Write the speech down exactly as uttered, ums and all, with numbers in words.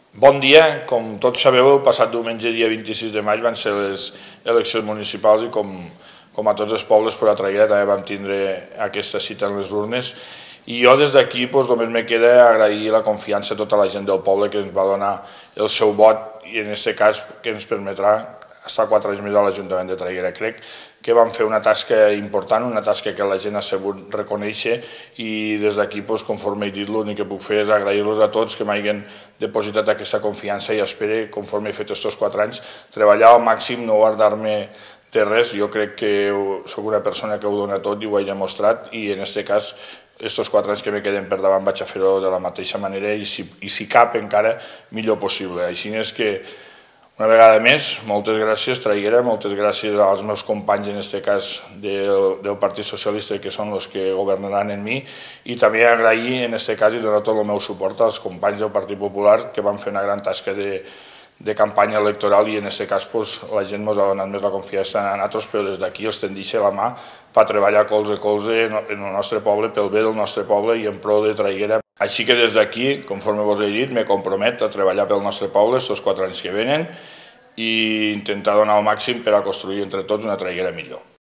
Bon dia, com tots sabeu, el passat diumenge, dia vint-i-sis de maig, van ser les eleccions municipals i com, com a tots els pobles, per a Traiguera també vam tindre aquesta cita en les urnes. I jo des d'aquí doncs, només me queda agrair la confiança a tota la gent del poble que ens va donar el seu vot i en aquest cas que ens permetrà estar quatre anys més a l'Ajuntament de Traiguera. Crec que vam fer una tasca important, una tasca que la gent ha sabut reconèixer i des d'aquí, conforme he dit, l'únic que puc fer és agrair-los a tots que m'hagin depositat aquesta confiança i espero, conforme he fet aquests quatre anys, treballar al màxim, no guardar-me de res. Jo crec que soc una persona que ho dona tot i ho he demostrat i en aquest cas aquests quatre anys que me queden per davant vaig a fer-ho de la mateixa manera i si, i si cap encara millor possible. Així és que una vegada més, moltes gràcies Traiguera, moltes gràcies als meus companys, en aquest cas del, del Partit Socialista, que són els que governaran en mi, i també agrair en aquest cas i donar tot el meu suport als companys del Partit Popular que van fer una gran tasca de, de campanya electoral i en aquest cas pues, la gent ens ha donat més la confiança a nosaltres, però des d'aquí els tendeixo la mà per treballar colze a colze en el nostre poble, pel bé del nostre poble i en pro de Traiguera. Així que des d'aquí, conforme vos he dit, me compromet a treballar pel nostre poble aquests quatre anys que venen i intentar donar el màxim per a construir entre tots una Traiguera millor.